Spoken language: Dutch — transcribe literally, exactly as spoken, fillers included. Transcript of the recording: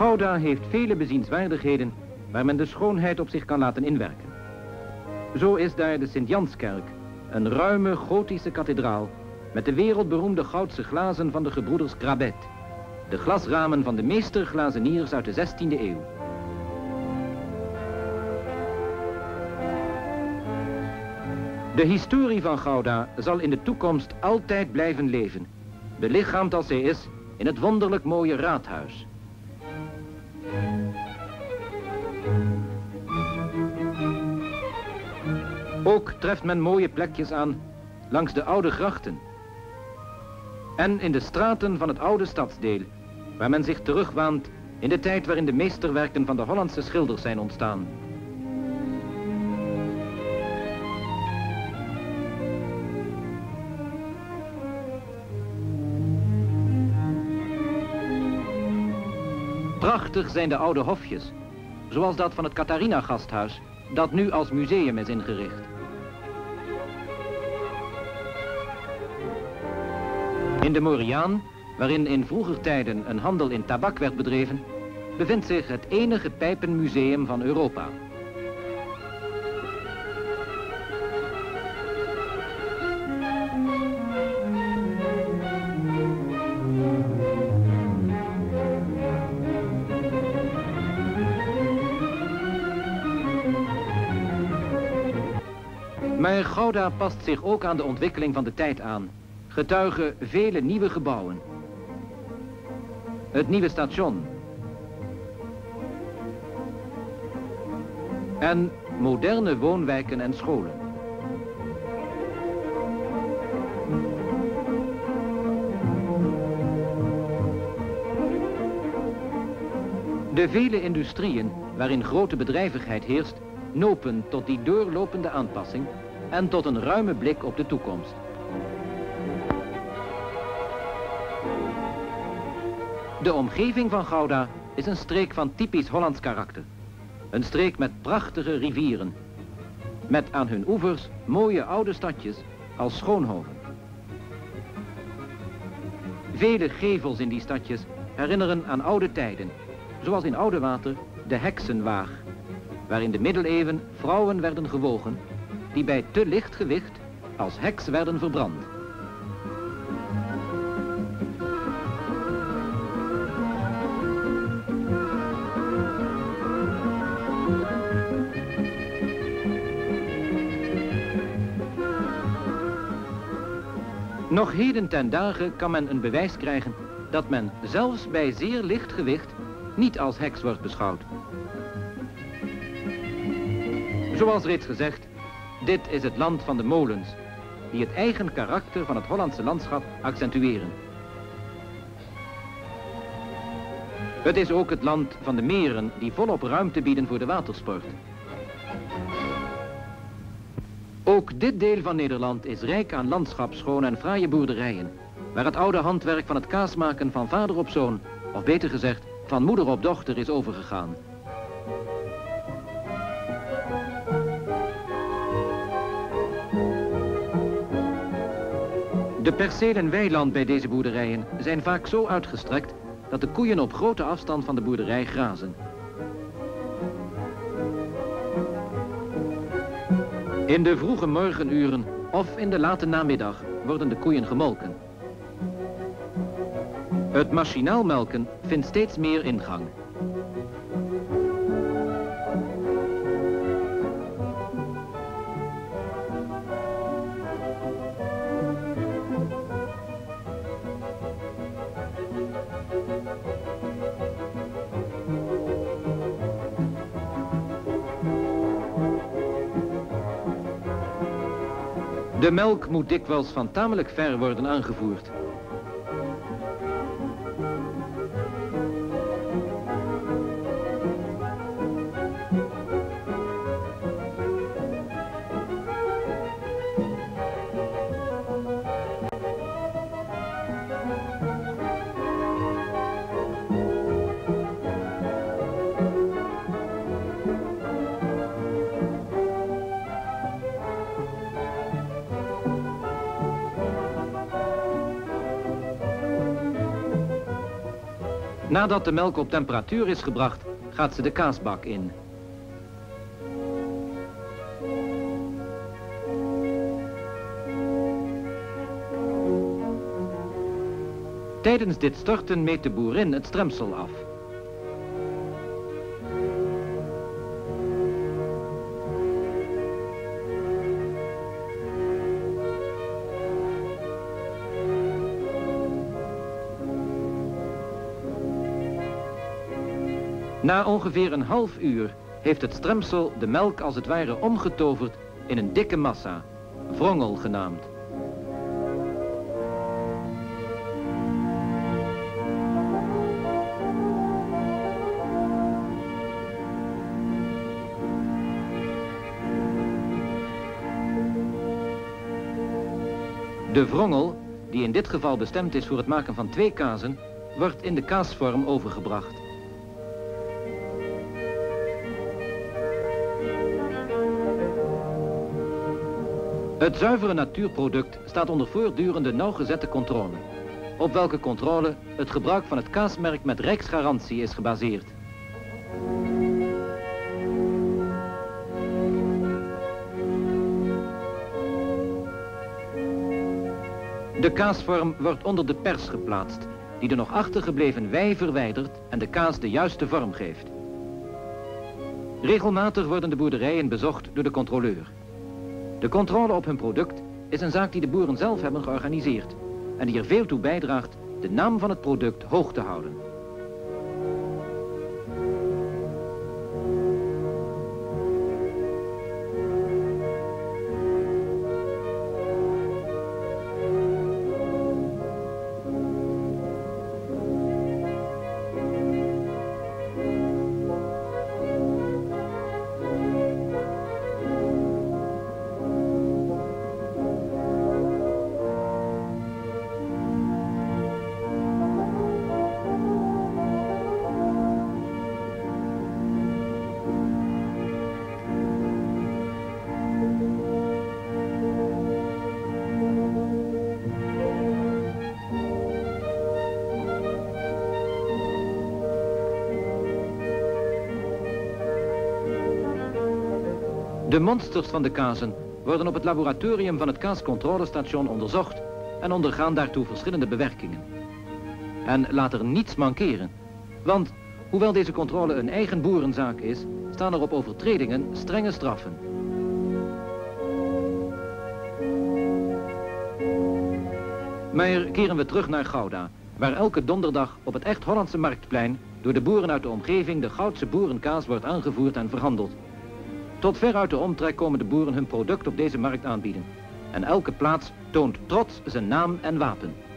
Gouda heeft vele bezienswaardigheden waar men de schoonheid op zich kan laten inwerken. Zo is daar de Sint-Janskerk, een ruime gotische kathedraal met de wereldberoemde goudse glazen van de gebroeders Grabet, de glasramen van de meesterglazeniers uit de zestiende eeuw. De historie van Gouda zal in de toekomst altijd blijven leven, belichaamd als zij is in het wonderlijk mooie raadhuis. Ook treft men mooie plekjes aan langs de oude grachten en in de straten van het oude stadsdeel, waar men zich terugwaant in de tijd waarin de meesterwerken van de Hollandse schilders zijn ontstaan. Prachtig zijn de oude hofjes, zoals dat van het Catharina-gasthuis, dat nu als museum is ingericht. In de Moriaan, waarin in vroeger tijden een handel in tabak werd bedreven, bevindt zich het enige pijpenmuseum van Europa. Maar Gouda past zich ook aan de ontwikkeling van de tijd aan, getuigen vele nieuwe gebouwen. Het nieuwe station. En moderne woonwijken en scholen. De vele industrieën waarin grote bedrijvigheid heerst, nopen tot die doorlopende aanpassing en tot een ruime blik op de toekomst. De omgeving van Gouda is een streek van typisch Hollands karakter. Een streek met prachtige rivieren, met aan hun oevers mooie oude stadjes als Schoonhoven. Vele gevels in die stadjes herinneren aan oude tijden, zoals in Oudewater de heksenwaag, waar in de middeleeuwen vrouwen werden gewogen die bij te licht gewicht als heks werden verbrand. Nog heden ten dagen kan men een bewijs krijgen dat men zelfs bij zeer licht gewicht niet als heks wordt beschouwd. Zoals reeds gezegd, dit is het land van de molens, die het eigen karakter van het Hollandse landschap accentueren. Het is ook het land van de meren die volop ruimte bieden voor de watersport. Ook dit deel van Nederland is rijk aan landschapsschoon en fraaie boerderijen, waar het oude handwerk van het kaasmaken van vader op zoon, of beter gezegd, van moeder op dochter is overgegaan. De perceel en weiland bij deze boerderijen zijn vaak zo uitgestrekt dat de koeien op grote afstand van de boerderij grazen. In de vroege morgenuren of in de late namiddag worden de koeien gemolken. Het machinaal melken vindt steeds meer ingang. De melk moet dikwijls van tamelijk ver worden aangevoerd. Nadat de melk op temperatuur is gebracht, gaat ze de kaasbak in. Tijdens dit storten meet de boerin het stremsel af. Na ongeveer een half uur heeft het stremsel de melk als het ware omgetoverd in een dikke massa, wrongel genaamd. De wrongel, die in dit geval bestemd is voor het maken van twee kazen, wordt in de kaasvorm overgebracht. Het zuivere natuurproduct staat onder voortdurende nauwgezette controle, op welke controle het gebruik van het kaasmerk met rijksgarantie is gebaseerd. De kaasvorm wordt onder de pers geplaatst, die de nog achtergebleven wei verwijdert en de kaas de juiste vorm geeft. Regelmatig worden de boerderijen bezocht door de controleur. De controle op hun product is een zaak die de boeren zelf hebben georganiseerd en die er veel toe bijdraagt de naam van het product hoog te houden. De monsters van de kazen worden op het laboratorium van het kaascontrolestation onderzocht en ondergaan daartoe verschillende bewerkingen. En laat er niets mankeren, want hoewel deze controle een eigen boerenzaak is, staan er op overtredingen strenge straffen. Maar keren we terug naar Gouda, waar elke donderdag op het echt Hollandse marktplein door de boeren uit de omgeving de Goudse boerenkaas wordt aangevoerd en verhandeld. Tot ver uit de omtrek komen de boeren hun product op deze markt aanbieden. En elke plaats toont trots zijn naam en wapen.